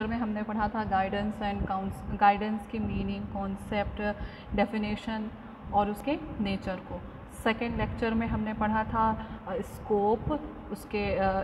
में हमने पढ़ा था गाइडेंस एंड गाइडेंस की मीनिंग, कॉन्सेप्ट, डेफिनेशन और उसके नेचर को। सेकेंड लेक्चर में हमने पढ़ा था स्कोप, उसके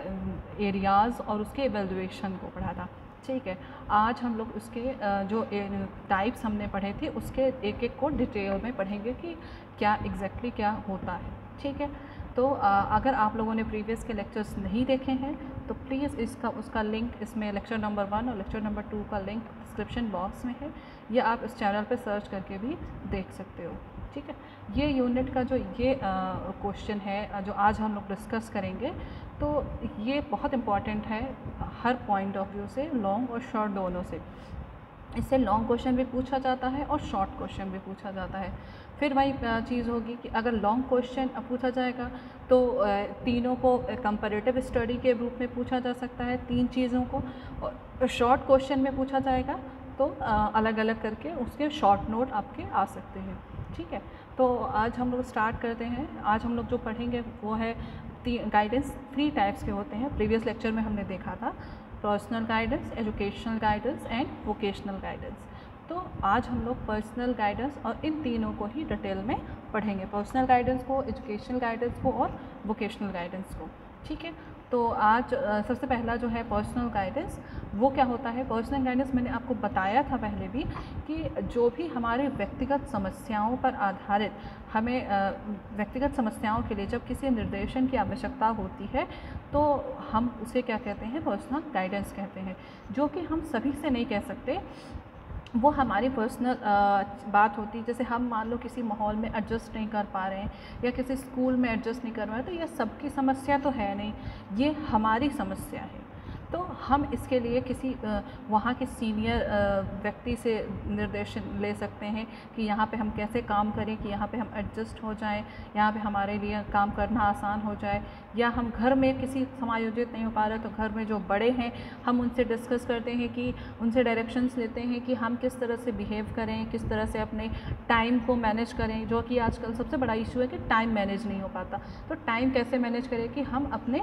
एरियाज़ और उसके एवेल्युएशन को पढ़ा था। ठीक है, आज हम लोग उसके जो टाइप्स हमने पढ़े थे उसके एक एक को डिटेल में पढ़ेंगे कि क्या एग्जैक्टली क्या होता है। ठीक है, तो अगर आप लोगों ने प्रीवियस के लेक्चर्स नहीं देखे हैं तो प्लीज़ उसका लिंक इसमें लेक्चर नंबर 1 और लेक्चर नंबर 2 का लिंक डिस्क्रिप्शन बॉक्स में है, या आप इस चैनल पे सर्च करके भी देख सकते हो। ठीक है, ये यूनिट का जो ये क्वेश्चन है जो आज हम लोग डिस्कस करेंगे, तो ये बहुत इम्पॉर्टेंट है हर पॉइंट ऑफ व्यू से, लॉन्ग और शॉर्ट दोनों से। इससे लॉन्ग क्वेश्चन भी पूछा जाता है और शॉर्ट क्वेश्चन भी पूछा जाता है। फिर वही चीज़ होगी कि अगर लॉन्ग क्वेश्चन पूछा जाएगा तो तीनों को कंपैरेटिव स्टडी के रूप में पूछा जा सकता है, 3 चीज़ों को, और शॉर्ट क्वेश्चन में पूछा जाएगा तो अलग अलग करके उसके शॉर्ट नोट आपके आ सकते हैं। ठीक है, तो आज हम लोग स्टार्ट करते हैं। आज हम लोग जो पढ़ेंगे वो है गाइडेंस 3 टाइप्स के होते हैं। प्रीवियस लेक्चर में हमने देखा था personal guidance, educational guidance and vocational guidance. तो आज हम लोग पर्सनल गाइडेंस और इन तीनों को ही डिटेल में पढ़ेंगे, पर्सनल गाइडेंस को, एजुकेशनल गाइडेंस को और वोकेशनल गाइडेंस को। ठीक है, तो आज सबसे पहला जो है पर्सनल गाइडेंस, वो क्या होता है। पर्सनल गाइडेंस मैंने आपको बताया था पहले भी कि जो भी हमारे व्यक्तिगत समस्याओं पर आधारित हमें व्यक्तिगत समस्याओं के लिए जब किसी निर्देशन की आवश्यकता होती है तो हम उसे क्या कहते हैं, पर्सनल गाइडेंस कहते हैं। जो कि हम सभी से नहीं कह सकते, वो हमारी पर्सनल बात होती है। जैसे हम मान लो किसी माहौल में एडजस्ट नहीं कर पा रहे हैं या किसी स्कूल में एडजस्ट नहीं कर रहे हैं, तो ये सबकी समस्या तो है नहीं, ये हमारी समस्या है। तो हम इसके लिए किसी वहाँ के सीनियर व्यक्ति से निर्देशन ले सकते हैं कि यहाँ पे हम कैसे काम करें कि यहाँ पे हम एडजस्ट हो जाएं, यहाँ पे हमारे लिए काम करना आसान हो जाए। या हम घर में किसी समायोजित नहीं हो पा रहे तो घर में जो बड़े हैं हम उनसे डिस्कस करते हैं कि उनसे डायरेक्शंस लेते हैं कि हम किस तरह से बिहेव करें, किस तरह से अपने टाइम को मैनेज करें, जो कि आजकल सबसे बड़ा इशू है कि टाइम मैनेज नहीं हो पाता। तो टाइम कैसे मैनेज करें कि हम अपने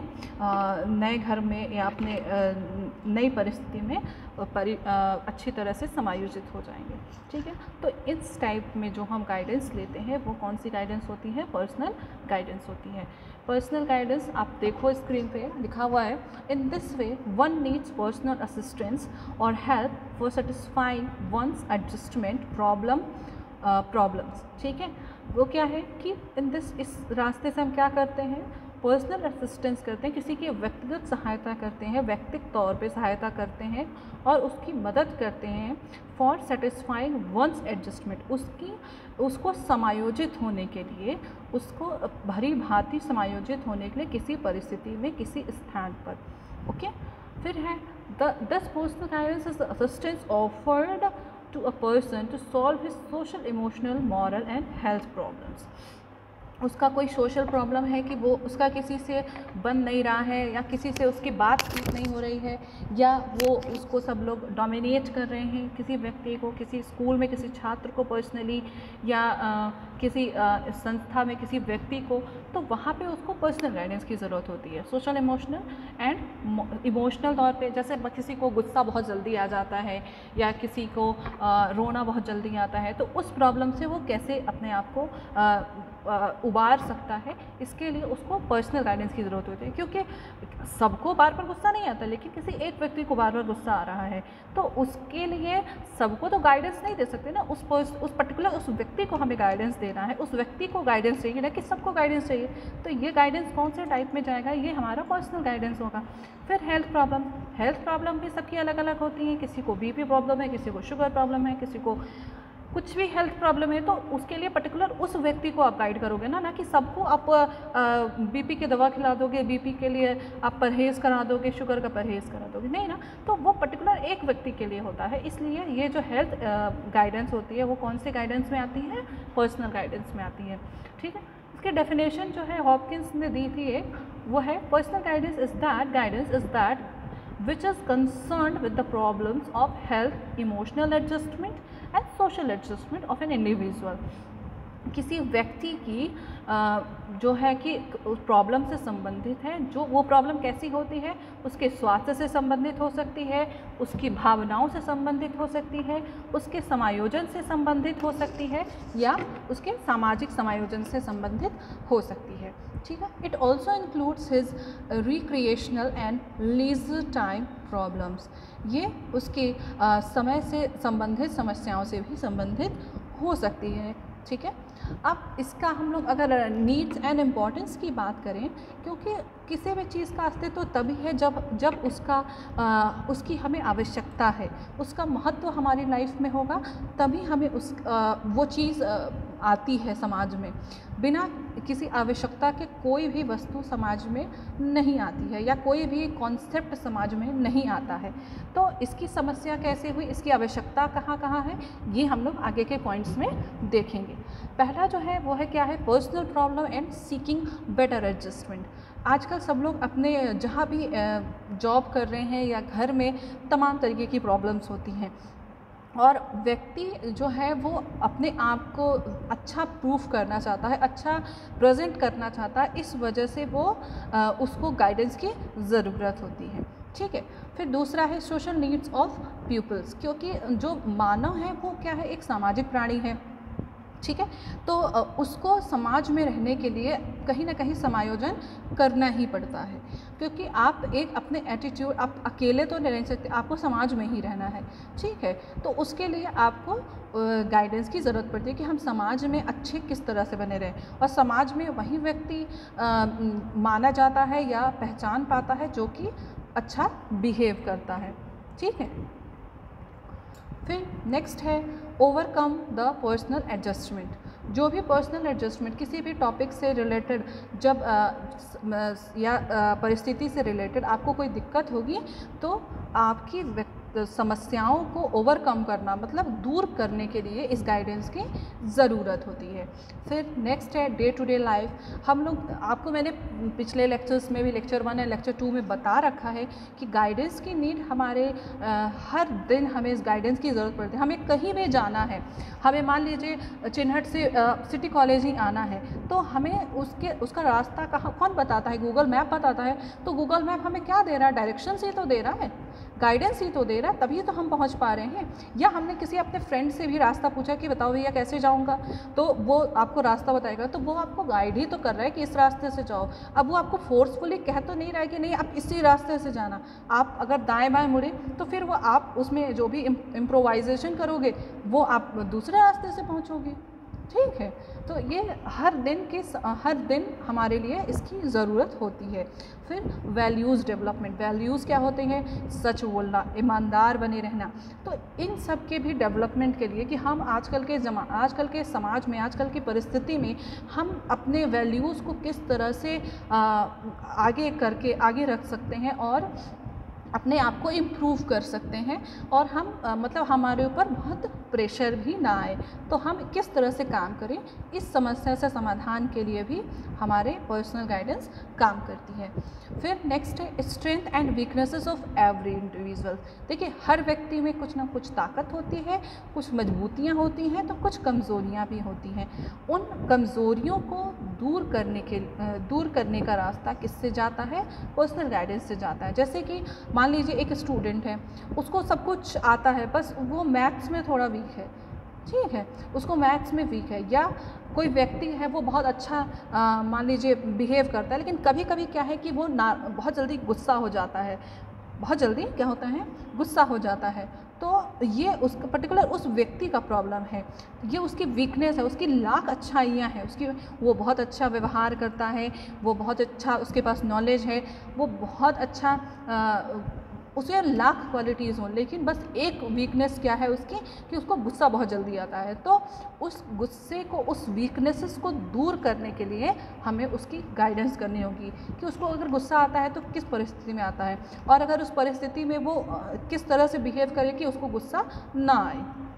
नए घर में या अपने नई परिस्थिति में अच्छी तरह से समायोजित हो जाएंगे। ठीक है, तो इस टाइप में जो हम गाइडेंस लेते हैं वो कौन सी गाइडेंस होती है, पर्सनल गाइडेंस होती है। पर्सनल गाइडेंस आप देखो स्क्रीन पे लिखा हुआ है, in this way one needs personal assistance और help for satisfying one's adjustment problems. ठीक है, वो क्या है कि इस रास्ते से हम क्या करते हैं, पर्सनल असिस्टेंस करते हैं, किसी की व्यक्तिगत सहायता करते हैं, व्यक्तिगत तौर पे सहायता करते हैं और उसकी मदद करते हैं फॉर सेटिस्फाइंग वंस एडजस्टमेंट, उसको समायोजित होने के लिए, उसको भली भांति समायोजित होने के लिए किसी परिस्थिति में, किसी स्थान पर। ओके, फिर है this personal guidance is assistance offered to a person to solve his social, emotional, moral and health problems. उसका कोई सोशल प्रॉब्लम है कि वो उसका किसी से बन नहीं रहा है या किसी से उसकी बातचीत नहीं हो रही है, या वो उसको सब लोग डोमिनेट कर रहे हैं, किसी व्यक्ति को, किसी स्कूल में किसी छात्र को पर्सनली, या किसी संस्था में किसी व्यक्ति को, तो वहाँ पे उसको पर्सनल गाइडेंस की ज़रूरत होती है। सोशल, इमोशनल एंड इमोशनल तौर पे, जैसे किसी को गुस्सा बहुत जल्दी आ जाता है या किसी को रोना बहुत जल्दी आता है, तो उस प्रॉब्लम से वो कैसे अपने आप को उबार सकता है, इसके लिए उसको पर्सनल गाइडेंस की ज़रूरत होती है। क्योंकि सबको बार बार गुस्सा नहीं आता, लेकिन किसी एक व्यक्ति को बार बार गुस्सा आ रहा है, तो उसके लिए सबको तो गाइडेंस नहीं दे सकते ना, उस पर्टिकुलर उस व्यक्ति को हमें गाइडेंस देना है, उस व्यक्ति को गाइडेंस चाहिए ना कि सबको गाइडेंस चाहिए। तो ये गाइडेंस कौन से टाइप में जाएगा, ये हमारा पर्सनल गाइडेंस होगा। फिर हेल्थ प्रॉब्लम भी सबकी अलग अलग होती हैं, किसी को बीपी प्रॉब्लम है, किसी को शुगर प्रॉब्लम है, किसी को कुछ भी हेल्थ प्रॉब्लम है, तो उसके लिए पर्टिकुलर उस व्यक्ति को आप गाइड करोगे ना कि सबको आप बीपी की दवा खिला दोगे, बीपी के लिए आप परहेज़ करा दोगे, शुगर का परहेज़ करा दोगे, नहीं ना। तो वो पर्टिकुलर एक व्यक्ति के लिए होता है। इसलिए ये जो हेल्थ गाइडेंस होती है वो कौन से गाइडेंस में आती है, पर्सनल गाइडेंस में आती है। ठीक है, इसकी डेफिनेशन जो है हॉपकिंस ने दी थी एक, वो है personal guidance is that which is concerned with the problems of health, emotional adjustment and social adjustment of an individual. किसी व्यक्ति की जो है कि उस प्रॉब्लम से संबंधित है, जो वो प्रॉब्लम कैसी होती है, उसके स्वास्थ्य से संबंधित हो सकती है, उसकी भावनाओं से संबंधित हो सकती है, उसके समायोजन से संबंधित हो सकती है, या उसके सामाजिक समायोजन से संबंधित हो सकती है। ठीक है। It also includes his recreational and leisure time problems. ये उसके समय से संबंधित समस्याओं से भी संबंधित हो सकती है। ठीक है। अब इसका हम लोग अगर नीड्स एंड इम्पॉर्टेंस की बात करें, क्योंकि किसी भी चीज़ का अस्तित्व तभी है जब उसकी हमें आवश्यकता है, उसका महत्व हमारी लाइफ में होगा, तभी हमें वो चीज़ आती है समाज में। बिना किसी आवश्यकता के कोई भी वस्तु समाज में नहीं आती है, या कोई भी कॉन्सेप्ट समाज में नहीं आता है। तो इसकी समस्या कैसे हुई, इसकी आवश्यकता कहाँ कहाँ है, ये हम लोग आगे के पॉइंट्स में देखेंगे। पहला जो है वो है क्या है, personal problem and seeking better adjustment. आजकल सब लोग अपने जहाँ भी जॉब कर रहे हैं या घर में तमाम तरीके की प्रॉब्लम्स होती हैं, और व्यक्ति जो है वो अपने आप को अच्छा प्रूफ करना चाहता है, अच्छा प्रेजेंट करना चाहता है, इस वजह से वो उसको गाइडेंस की ज़रूरत होती है। ठीक है। फिर दूसरा है सोशल नीड्स ऑफ पीपल्स, क्योंकि जो मानव है वो क्या है, एक सामाजिक प्राणी है। ठीक है। तो उसको समाज में रहने के लिए कहीं ना कहीं समायोजन करना ही पड़ता है, क्योंकि आप एक अपने एटीट्यूड, आप अकेले तो नहीं रह सकते, आपको समाज में ही रहना है। ठीक है। तो उसके लिए आपको गाइडेंस की ज़रूरत पड़ती है कि हम समाज में अच्छे किस तरह से बने रहें, और समाज में वही व्यक्ति माना जाता है या पहचान पाता है जो कि अच्छा बिहेव करता है। ठीक है। फिर नेक्स्ट है ओवरकम द पर्सनल एडजस्टमेंट। जो भी पर्सनल एडजस्टमेंट किसी भी टॉपिक से रिलेटेड जब या परिस्थिति से रिलेटेड आपको कोई दिक्कत होगी, तो आपकी समस्याओं को ओवरकम करना, मतलब दूर करने के लिए इस गाइडेंस की ज़रूरत होती है। फिर नेक्स्ट है डे टू डे लाइफ। हम लोग, आपको मैंने पिछले लेक्चर्स में भी, लेक्चर 1 और लेक्चर 2 में बता रखा है कि गाइडेंस की नीड हमारे हर दिन हमें इस गाइडेंस की ज़रूरत पड़ती है। हमें कहीं भी जाना है, हमें मान लीजिए चिन्हट से सिटी कॉलेज ही आना है, तो हमें उसका रास्ता कौन बताता है, गूगल मैप बताता है। तो गूगल मैप हमें क्या दे रहा है, डायरेक्शंस ही तो दे रहा है, गाइडेंस ही तो दे रहा है, तभी तो हम पहुंच पा रहे हैं। या हमने किसी अपने फ्रेंड से भी रास्ता पूछा कि बताओ भैया कैसे जाऊंगा, तो वो आपको रास्ता बताएगा, तो वो आपको गाइड ही तो कर रहा है कि इस रास्ते से जाओ। अब वो आपको फोर्सफुली कह तो नहीं रहा है कि नहीं आप इसी रास्ते से जाना, आप अगर दाएं बाएं मुड़े तो फिर वो आप उसमें जो भी इम्प्रोवाइजेशन करोगे वो आप दूसरे रास्ते से पहुँचोगे। ठीक है। तो ये हर दिन हमारे लिए इसकी ज़रूरत होती है। फिर वैल्यूज़ डेवलपमेंट। वैल्यूज़ क्या होते हैं, सच बोलना, ईमानदार बने रहना। तो इन सब के भी डेवलपमेंट के लिए कि हम आजकल के समाज में, आजकल की परिस्थिति में हम अपने वैल्यूज़ को किस तरह से आगे रख सकते हैं और अपने आप को इम्प्रूव कर सकते हैं, और हम मतलब हमारे ऊपर बहुत प्रेशर भी ना आए, तो हम किस तरह से काम करें, इस समस्या से समाधान के लिए भी हमारे पर्सनल गाइडेंस काम करती है। फिर नेक्स्ट है strength and weaknesses of every individual. देखिए हर व्यक्ति में कुछ ना कुछ ताकत होती है, कुछ मजबूतियाँ होती हैं, तो कुछ कमज़ोरियाँ भी होती हैं। उन कमज़ोरियों को दूर करने का रास्ता किससे जाता है, पर्सनल गाइडेंस से जाता है। जैसे कि मान लीजिए एक स्टूडेंट है, उसको सब कुछ आता है, बस वो मैथ्स में थोड़ा वीक है। ठीक है, उसको मैथ्स में वीक है। या कोई व्यक्ति है वो बहुत अच्छा मान लीजिए बिहेव करता है, लेकिन कभी कभी क्या है कि वो बहुत जल्दी गुस्सा हो जाता है, बहुत जल्दी क्या होता है, गुस्सा हो जाता है। तो ये उसका पर्टिकुलर उस व्यक्ति का प्रॉब्लम है, ये उसकी वीकनेस है। उसकी लाख अच्छाइयाँ हैं, वो बहुत अच्छा व्यवहार करता है, वो बहुत अच्छा, उसके पास नॉलेज है, वो बहुत अच्छा उसे लाख क्वालिटीज़ हों, लेकिन बस एक वीकनेस क्या है उसकी, कि उसको गुस्सा बहुत जल्दी आता है। तो उस गुस्से को, उस वीकनेसेस को दूर करने के लिए हमें उसकी गाइडेंस करनी होगी कि उसको अगर गुस्सा आता है तो किस परिस्थिति में आता है, और अगर उस परिस्थिति में वो किस तरह से बिहेव करे कि उसको गुस्सा ना आए।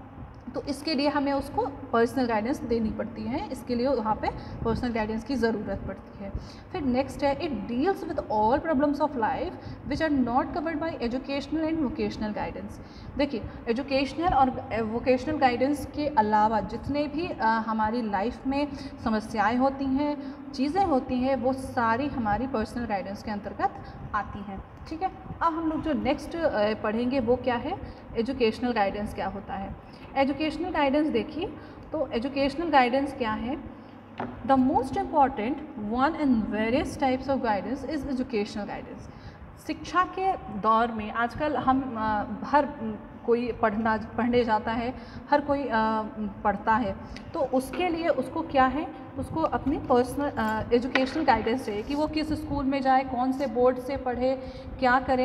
तो इसके लिए हमें उसको पर्सनल गाइडेंस देनी पड़ती है, इसके लिए वहाँ पे पर्सनल गाइडेंस की ज़रूरत पड़ती है। फिर नेक्स्ट है, it deals with all problems of life which are not covered by educational and vocational guidance. देखिए, एजुकेशनल और वोकेशनल गाइडेंस के अलावा जितने भी हमारी लाइफ में समस्याएं होती हैं, चीज़ें होती हैं, वो सारी हमारी पर्सनल गाइडेंस के अंतर्गत आती हैं। ठीक है, अब हम लोग जो नेक्स्ट पढ़ेंगे वो क्या है, एजुकेशनल गाइडेंस क्या होता है। एजुकेशनल गाइडेंस देखिए, तो एजुकेशनल गाइडेंस क्या है, the most important one in various types of guidance is educational guidance. शिक्षा के दौर में आजकल हम हर कोई पढ़ने जाता है, हर कोई पढ़ता है, तो उसके लिए उसको क्या है, उसको अपनी पर्सनल एजुकेशनल गाइडेंस चाहिए कि वो किस स्कूल में जाए, कौन से बोर्ड से पढ़े, क्या करे,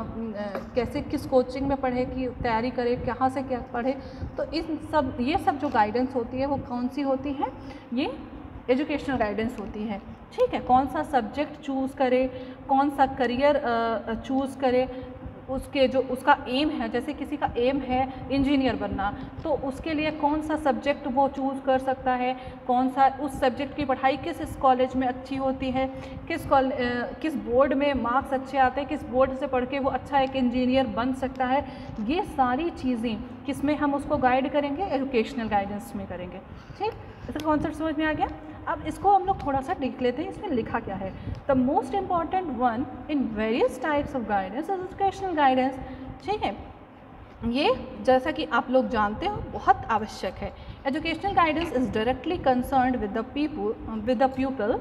कैसे किस कोचिंग में पढ़े की तैयारी करे, कहाँ से क्या पढ़े। तो ये सब जो गाइडेंस होती है वो कौन सी होती है, ये एजुकेशनल गाइडेंस होती है। ठीक है, कौन सा सब्जेक्ट चूज़ करे, कौन सा करियर चूज़ करे, उसके जो उसका एम है, जैसे किसी का एम है इंजीनियर बनना, तो उसके लिए कौन सा सब्जेक्ट वो चूज़ कर सकता है, कौन सा उस सब्जेक्ट की पढ़ाई किस कॉलेज में अच्छी होती है, किस बोर्ड में मार्क्स अच्छे आते हैं, किस बोर्ड से पढ़ के वो अच्छा एक इंजीनियर बन सकता है। ये सारी चीज़ें किस में हम उसको गाइड करेंगे, एजुकेशनल गाइडेंस में करेंगे। ठीक, इसका कॉन्सेप्ट समझ में आ गया। अब इसको हम लोग थोड़ा सा देख लेते हैं, इसमें लिखा क्या है। The most important one in various types of guidance is educational guidance. ठीक है, ये जैसा कि आप लोग जानते हो बहुत आवश्यक है। Educational guidance is directly concerned with the pupil.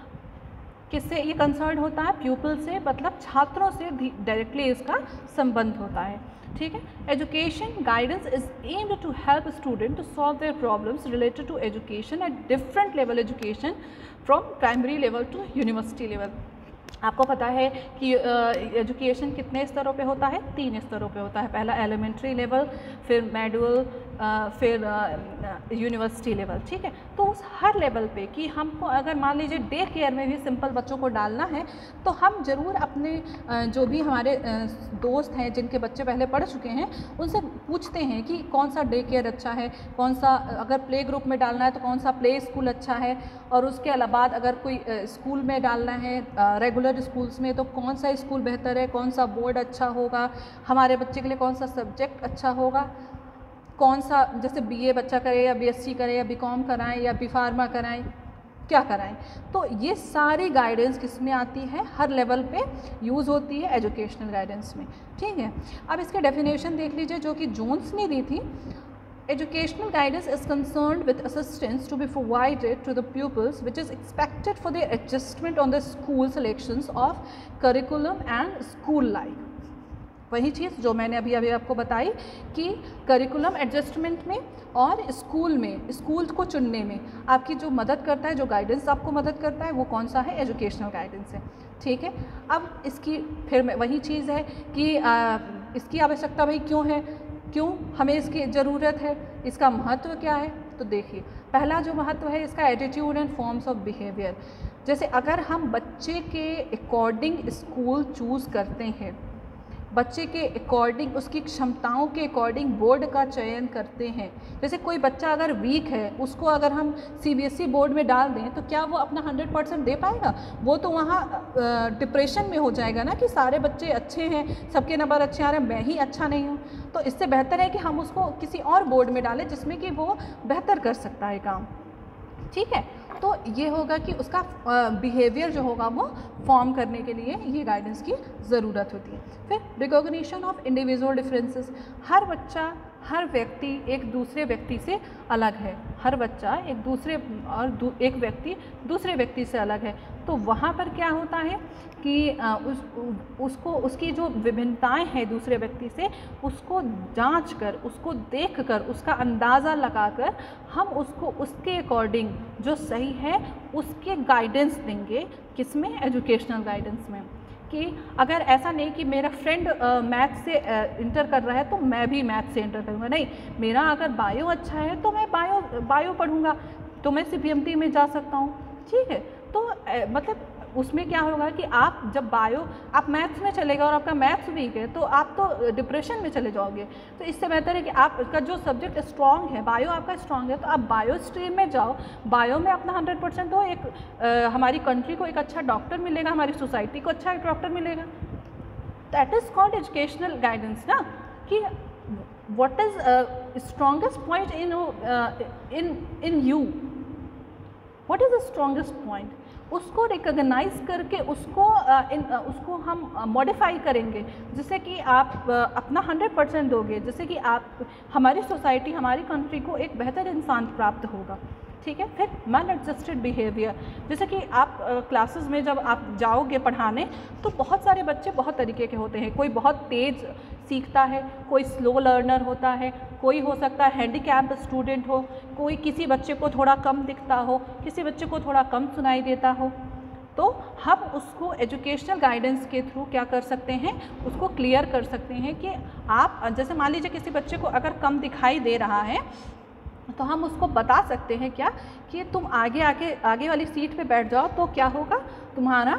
किससे ये कंसर्न होता है, प्यूपल से, मतलब छात्रों से डायरेक्टली इसका संबंध होता है। ठीक है, education guidance is aimed to help student to solve their problems related to education at different level education from primary level to university level. आपको पता है कि एजुकेशन कितने स्तरों पे होता है, 3 स्तरों पे होता है। पहला एलिमेंट्री लेवल, फिर मॉड्यूल, फिर यूनिवर्सिटी लेवल। ठीक है, तो उस हर लेवल पे कि हमको अगर मान लीजिए डे केयर में भी सिंपल बच्चों को डालना है, तो हम ज़रूर अपने जो भी हमारे दोस्त हैं जिनके बच्चे पहले पढ़ चुके हैं, उनसे पूछते हैं कि कौन सा डे केयर अच्छा है, कौन सा, अगर प्ले ग्रुप में डालना है तो कौन सा प्ले स्कूल अच्छा है, और उसके अलावा अगर कोई स्कूल में डालना है रेगुलर स्कूल्स में, तो कौन सा स्कूल बेहतर है, कौन सा बोर्ड अच्छा होगा, हमारे बच्चे के लिए कौन सा सब्जेक्ट अच्छा होगा, कौन सा, जैसे बीए बच्चा करे या बीएससी करे या बीकॉम कराएं या बी फार्मा कराएं, क्या कराएं। तो ये सारी गाइडेंस किस में आती है, हर लेवल पे यूज़ होती है एजुकेशनल गाइडेंस में। ठीक है, अब इसके डेफिनेशन देख लीजिए जो कि जोन्स ने दी थी। Educational guidance is concerned with assistance to be provided to the pupils which is expected for their adjustment on the school selections of curriculum and school life। वही चीज़ जो मैंने अभी आपको बताई कि करिकुलम एडजस्टमेंट में और स्कूल में, स्कूल को चुनने में आपकी जो मदद करता है, जो गाइडेंस आपको मदद करता है, वो कौन सा है, एजुकेशनल गाइडेंस है। ठीक है, अब इसकी फिर वही चीज़ है कि इसकी आवश्यकता भाई क्यों है, क्यों हमें इसकी ज़रूरत है, इसका महत्व क्या है। तो देखिए, पहला जो महत्व है इसका attitude and forms of behaviour. जैसे अगर हम बच्चे के अकॉर्डिंग स्कूल चूज़ करते हैं, बच्चे के अकॉर्डिंग, उसकी क्षमताओं के अकॉर्डिंग बोर्ड का चयन करते हैं। जैसे कोई बच्चा अगर वीक है, उसको अगर हम सीबीएसई बोर्ड में डाल दें तो क्या वो अपना 100% दे पाएगा? वो तो वहाँ डिप्रेशन में हो जाएगा ना कि सारे बच्चे अच्छे हैं, सबके नंबर अच्छे आ रहे हैं, मैं ही अच्छा नहीं हूँ। तो इससे बेहतर है कि हम उसको किसी और बोर्ड में डालें जिसमें कि वो बेहतर कर सकता है काम। ठीक है, तो ये होगा कि उसका बिहेवियर जो होगा वो फॉर्म करने के लिए ये गाइडेंस की ज़रूरत होती है। फिर रिकॉग्निशन ऑफ इंडिविजुअल डिफरेंसेस। हर बच्चा, हर व्यक्ति एक दूसरे व्यक्ति से अलग है, हर बच्चा एक व्यक्ति दूसरे व्यक्ति से अलग है। तो वहाँ पर क्या होता है कि उसको, उसकी जो विभिन्नताएं हैं दूसरे व्यक्ति से, उसको जांच कर, उसको देख कर, उसका अंदाज़ा लगाकर हम उसको उसके अकॉर्डिंग जो सही है उसके गाइडेंस देंगे। किसमें? एजुकेशनल गाइडेंस में। कि अगर ऐसा नहीं कि मेरा फ्रेंड मैथ से इंटर कर रहा है तो मैं भी मैथ से इंटर करूँगा, नहीं, मेरा अगर बायो अच्छा है तो मैं बायो पढ़ूँगा, तो मैं CPMT में जा सकता हूँ। ठीक है, तो मतलब उसमें क्या होगा कि आप जब आप मैथ्स में चले गए और आपका मैथ्स वीक है तो आप तो डिप्रेशन में चले जाओगे। तो इससे बेहतर है कि आपका जो सब्जेक्ट स्ट्रॉन्ग है, बायो आपका स्ट्रॉन्ग है, तो आप बायो स्ट्रीम में जाओ, बायो में अपना 100% दो। हमारी कंट्री को एक अच्छा डॉक्टर मिलेगा, हमारी सोसाइटी को अच्छा एक डॉक्टर मिलेगा। That is called educational guidance ना, कि what is strongest point in you, what is the strongest point, उसको रिकॉग्नाइज करके उसको हम मॉडिफाई करेंगे, जिससे कि आप अपना 100% दोगे, जिससे कि आप हमारी सोसाइटी, हमारी कंट्री को एक बेहतर इंसान प्राप्त होगा। ठीक है। फिर मैन एडजस्टेड बिहेवियर, जैसे कि आप क्लासेस में जब आप जाओगे पढ़ाने तो बहुत सारे बच्चे बहुत तरीके के होते हैं। कोई बहुत तेज़ सीखता है, कोई स्लो लर्नर होता है, कोई हो सकता है हैंडीकैप्ड स्टूडेंट हो, कोई किसी बच्चे को थोड़ा कम दिखता हो, किसी बच्चे को थोड़ा कम सुनाई देता हो। तो हम उसको एजुकेशनल गाइडेंस के थ्रू क्या कर सकते हैं, उसको क्लियर कर सकते हैं कि आप जैसे मान लीजिए किसी बच्चे को अगर कम दिखाई दे रहा है तो हम उसको बता सकते हैं क्या कि तुम आगे वाली सीट पे बैठ जाओ, तो क्या होगा तुम्हारा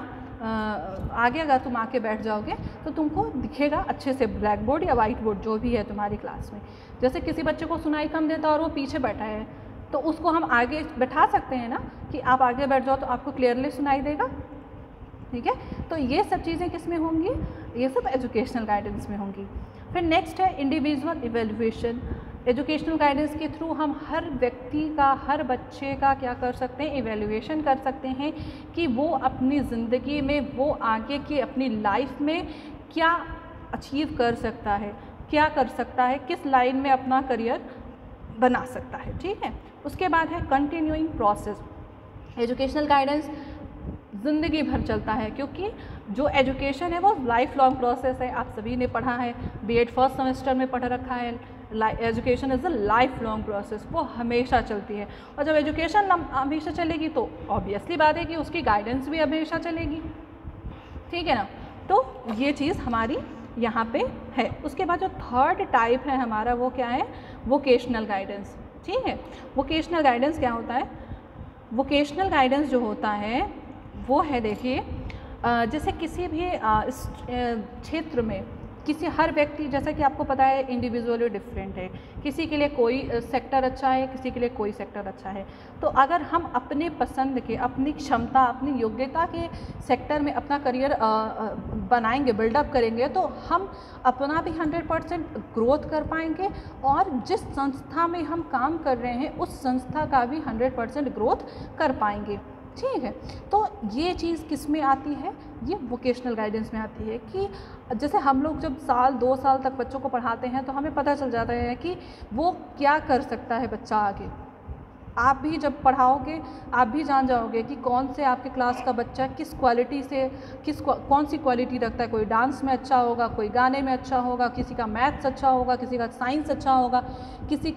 आगे अगर तुम आके बैठ जाओगे तो तुमको दिखेगा अच्छे से ब्लैक बोर्ड या वाइट बोर्ड जो भी है तुम्हारी क्लास में। जैसे किसी बच्चे को सुनाई कम देता और वो पीछे बैठा है तो उसको हम आगे बैठा सकते हैं ना कि आप आगे बैठ जाओ तो आपको क्लियरली सुनाई देगा। ठीक है। तो ये सब चीज़ें किस में होंगी, ये सब एजुकेशनल गाइडेंस में होंगी। फिर नेक्स्ट है इंडिविजुअल इवेल्युएशन। एजुकेशनल गाइडेंस के थ्रू हम हर व्यक्ति का, हर बच्चे का क्या कर सकते हैं, इवेल्युएशन कर सकते हैं कि वो अपनी ज़िंदगी में, वो आगे की अपनी लाइफ में क्या अचीव कर सकता है, क्या कर सकता है, किस लाइन में अपना करियर बना सकता है। ठीक है। उसके बाद है कंटिन्यूइंग प्रोसेस। एजुकेशनल गाइडेंस ज़िंदगी भर चलता है, क्योंकि जो एजुकेशन है वो लाइफ लॉन्ग प्रोसेस है। आप सभी ने पढ़ा है, बीएड फर्स्ट सेमेस्टर में पढ़ रखा है, education is a life long process, वो हमेशा चलती है। और जब एजुकेशन हमेशा चलेगी तो ऑब्वियसली बात है कि उसकी गाइडेंस भी हमेशा चलेगी। ठीक है ना। तो ये चीज़ हमारी यहाँ पे है। उसके बाद जो थर्ड टाइप है हमारा वो क्या है, वोकेशनल गाइडेंस। ठीक है। वोकेशनल गाइडेंस क्या होता है, वोकेशनल गाइडेंस जो होता है वो है, देखिए जैसे किसी भी क्षेत्र में हर व्यक्ति, जैसा कि आपको पता है इंडिविजुअली डिफरेंट है, किसी के लिए कोई सेक्टर अच्छा है, किसी के लिए कोई सेक्टर अच्छा है। तो अगर हम अपने पसंद के, अपनी क्षमता, अपनी योग्यता के सेक्टर में अपना करियर बनाएंगे, बिल्डअप करेंगे, तो हम अपना भी 100% ग्रोथ कर पाएंगे और जिस संस्था में हम काम कर रहे हैं उस संस्था का भी 100% ग्रोथ कर पाएंगे। ठीक है। तो ये चीज़ किस में आती है, ये वोकेशनल गाइडेंस में आती है कि जैसे हम लोग जब 2 साल तक बच्चों को पढ़ाते हैं तो हमें पता चल जाता है कि वो क्या कर सकता है बच्चा आगे। आप भी जब पढ़ाओगे आप भी जान जाओगे कि कौन से आपके क्लास का बच्चा किस क्वालिटी से कौन सी क्वालिटी रखता है। कोई डांस में अच्छा होगा, कोई गाने में अच्छा होगा, किसी का मैथ्स अच्छा होगा, किसी का साइंस अच्छा होगा, किसी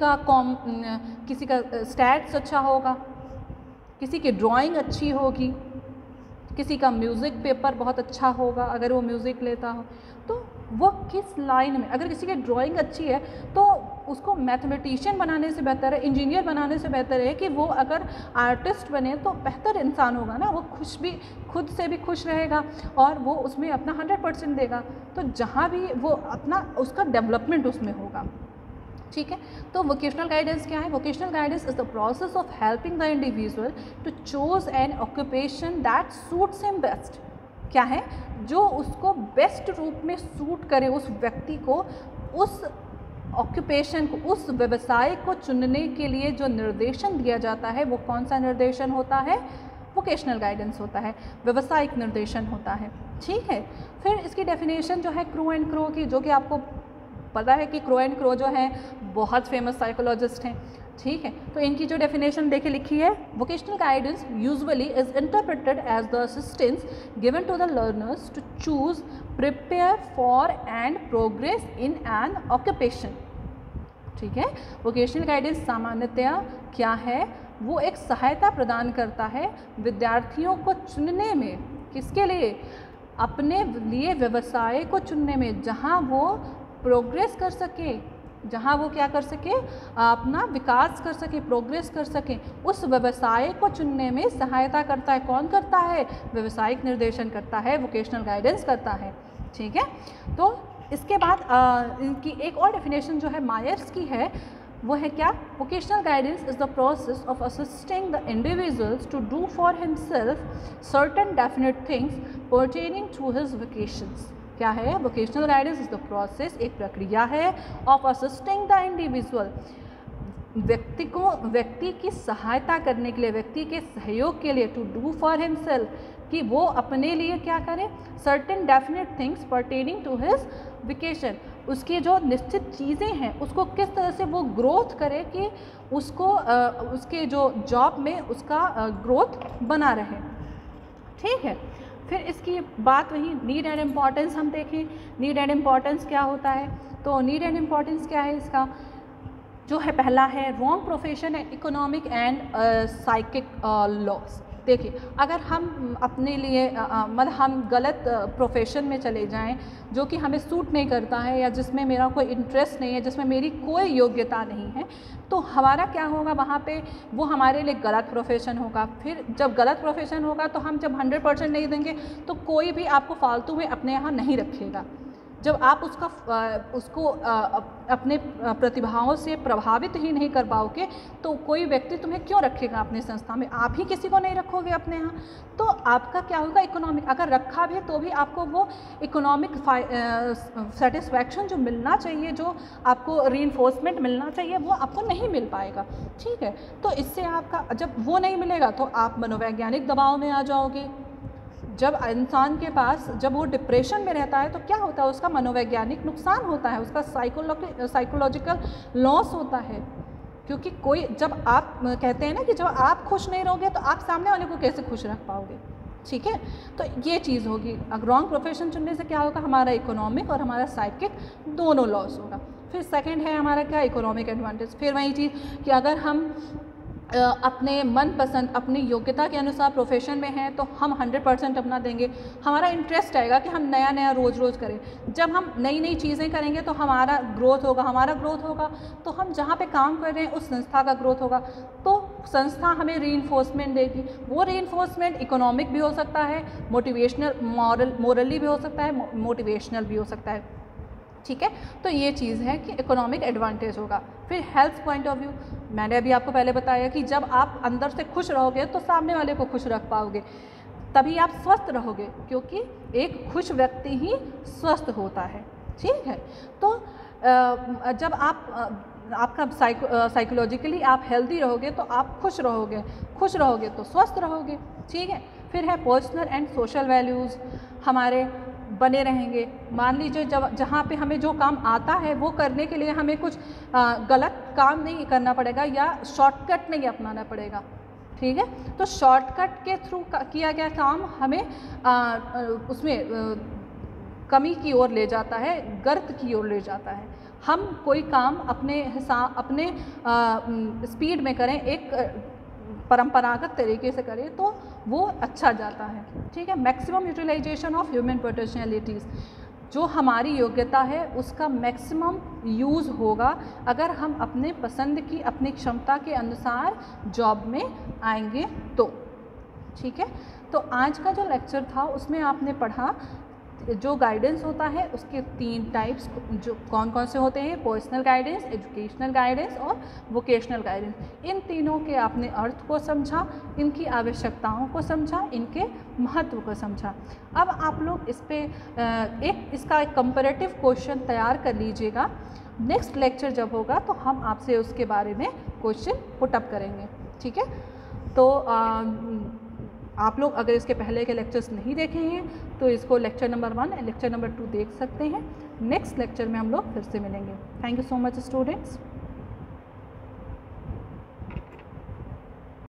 का स्टैट्स अच्छा होगा, किसी की ड्राइंग अच्छी होगी, किसी का म्यूज़िक पेपर बहुत अच्छा होगा अगर वो म्यूज़िक लेता हो। तो वो किस लाइन में, अगर किसी की ड्राइंग अच्छी है तो उसको मैथमेटिशियन बनाने से बेहतर है, इंजीनियर बनाने से बेहतर है कि वो अगर आर्टिस्ट बने तो बेहतर इंसान होगा ना। वो खुद से भी खुश रहेगा और वो उसमें अपना 100% देगा। तो जहाँ भी वो अपना उसका डेवलपमेंट उसमें होगा। ठीक है। तो वोकेशनल गाइडेंस क्या है, vocational guidance is the process of helping the individual to choose an occupation that suits him best. क्या है, जो उसको बेस्ट रूप में सूट करे, उस व्यक्ति को उस ऑक्यूपेशन को, उस व्यवसाय को चुनने के लिए जो निर्देशन दिया जाता है वो कौन सा निर्देशन होता है, वोकेशनल गाइडेंस होता है, व्यवसायिक निर्देशन होता है। ठीक है। फिर इसकी डेफिनेशन जो है क्रो एंड क्रो की, जो कि आपको पता है कि क्रो एंड क्रो जो है बहुत फेमस साइकोलॉजिस्ट हैं। ठीक है। तो इनकी जो डेफिनेशन देखे लिखी है, vocational guidance usually is interpreted as the assistance given to the learners to choose, prepare for and progress in an occupation. ठीक है। वोकेशनल गाइडेंस सामान्यतया क्या है, वो एक सहायता प्रदान करता है विद्यार्थियों को चुनने में, किसके लिए, अपने लिए व्यवसाय को चुनने में, जहाँ वो प्रोग्रेस कर सके, जहाँ वो क्या कर सके, अपना विकास कर सके, प्रोग्रेस कर सकें, उस व्यवसाय को चुनने में सहायता करता है। कौन करता है? व्यवसायिक निर्देशन करता है, वोकेशनल गाइडेंस करता है। ठीक है, तो इसके बाद इनकी एक और डेफिनेशन जो है मायर्स की है, वो है क्या? Vocational guidance is the process of assisting the individuals to do for himself certain definite things pertaining to his vocations. क्या है? Vocational guidance is the process, एक प्रक्रिया है, ऑफ असिस्टिंग द इंडिविजुअल, व्यक्ति की सहायता करने के लिए, व्यक्ति के सहयोग के लिए, टू डू फॉर हिमसेल्फ, कि वो अपने लिए क्या करे, certain definite things pertaining to his vocation, उसकी जो निश्चित चीज़ें हैं उसको किस तरह से वो ग्रोथ करे कि उसको उसके जो जॉब में उसका ग्रोथ बना रहे। ठीक है, फिर इसकी बात वही नीड एंड इम्पॉर्टेंस हम देखें। नीड एंड इम्पॉर्टेंस क्या होता है? तो नीड एंड इम्पॉर्टेंस क्या है इसका, जो है पहला है wrong profession and economic and psychic loss. देखिए, अगर हम अपने लिए मतलब हम गलत प्रोफेशन में चले जाएं जो कि हमें सूट नहीं करता है, या जिसमें मेरा कोई इंटरेस्ट नहीं है, जिसमें मेरी कोई योग्यता नहीं है, तो हमारा क्या होगा वहाँ पे, वो हमारे लिए गलत प्रोफेशन होगा। फिर जब गलत प्रोफेशन होगा तो हम जब 100% नहीं देंगे तो कोई भी आपको फालतू में अपने यहाँ नहीं रखेगा। जब आप उसको अपने प्रतिभाओं से प्रभावित ही नहीं कर पाओगे तो कोई व्यक्ति तुम्हें क्यों रखेगा अपनी संस्था में? आप ही किसी को नहीं रखोगे अपने यहाँ, तो आपका क्या होगा, इकोनॉमिक, अगर रखा भी तो भी आपको वो इकोनॉमिक सेटिस्फैक्शन जो मिलना चाहिए, जो आपको रीइंफोर्समेंट मिलना चाहिए, वो आपको नहीं मिल पाएगा। ठीक है, तो इससे आपका जब वो नहीं मिलेगा तो आप मनोवैज्ञानिक दबाव में आ जाओगे। जब इंसान के पास, जब वो डिप्रेशन में रहता है तो क्या होता है, उसका मनोवैज्ञानिक नुकसान होता है, उसका साइकोलॉजिकल लॉस होता है। क्योंकि कोई, जब आप कहते हैं ना कि जब आप खुश नहीं रहोगे तो आप सामने वाले को कैसे खुश रख पाओगे। ठीक है, तो ये चीज़ होगी। अगर रॉन्ग प्रोफेशन चुनने से क्या होगा, हमारा इकोनॉमिक और हमारा साइकिक दोनों लॉस होगा। फिर सेकंड है हमारा क्या, इकोनॉमिक एडवांटेज। फिर वही चीज़ कि अगर हम अपने मनपसंद, अपनी योग्यता के अनुसार प्रोफेशन में हैं तो हम 100% अपना देंगे, हमारा इंटरेस्ट आएगा कि हम नया नया रोज़ रोज़ करें। जब हम नई नई चीज़ें करेंगे तो हमारा ग्रोथ होगा, हमारा ग्रोथ होगा तो हम जहाँ पे काम कर रहे हैं उस संस्था का ग्रोथ होगा, तो संस्था हमें रीइंफोर्समेंट देगी। वो रीइंफोर्समेंट इकोनॉमिक भी हो सकता है, मोटिवेशनल, मोरली भी हो सकता है, मोटिवेशनल भी हो सकता है। ठीक है, तो ये चीज़ है कि इकोनॉमिक एडवांटेज होगा। फिर हेल्थ पॉइंट ऑफ व्यू, मैंने अभी आपको पहले बताया कि जब आप अंदर से खुश रहोगे तो सामने वाले को खुश रख पाओगे, तभी आप स्वस्थ रहोगे, क्योंकि एक खुश व्यक्ति ही स्वस्थ होता है। ठीक है, तो जब आपका साइकोलॉजिकली आप हेल्दी रहोगे तो आप खुश रहोगे तो स्वस्थ रहोगे। ठीक है, फिर है पर्सनल एंड सोशल वैल्यूज़ हमारे बने रहेंगे। मान लीजिए जहाँ पे हमें जो काम आता है वो करने के लिए हमें कुछ गलत काम नहीं करना पड़ेगा या शॉर्टकट नहीं अपनाना पड़ेगा। ठीक है, तो शॉर्टकट के थ्रू किया गया काम हमें उसमें कमी की ओर ले जाता है, गर्त की ओर ले जाता है। हम कोई काम अपने हिसाब, अपने स्पीड में करें, एक परंपरागत तरीके से करें तो वो अच्छा जाता है। ठीक है, maximum utilisation of human potentialities, जो हमारी योग्यता है उसका मैक्सिमम यूज़ होगा अगर हम अपने पसंद की, अपनी क्षमता के अनुसार जॉब में आएंगे तो। ठीक है, तो आज का जो लेक्चर था उसमें आपने पढ़ा जो गाइडेंस होता है उसके 3 टाइप्स जो कौन कौन से होते हैं, पर्सनल गाइडेंस, एजुकेशनल गाइडेंस और वोकेशनल गाइडेंस। इन तीनों के आपने अर्थ को समझा, इनकी आवश्यकताओं को समझा, इनके महत्व को समझा। अब आप लोग इस पे इसका एक कंपैरेटिव क्वेश्चन तैयार कर लीजिएगा। नेक्स्ट लेक्चर जब होगा तो हम आपसे उसके बारे में क्वेश्चन पुटअप करेंगे। ठीक है, तो आप लोग अगर इसके पहले के लेक्चर्स नहीं देखे हैं तो इसको लेक्चर नंबर 1 और लेक्चर नंबर 2 देख सकते हैं। नेक्स्ट लेक्चर में हम लोग फिर से मिलेंगे। Thank you so much students.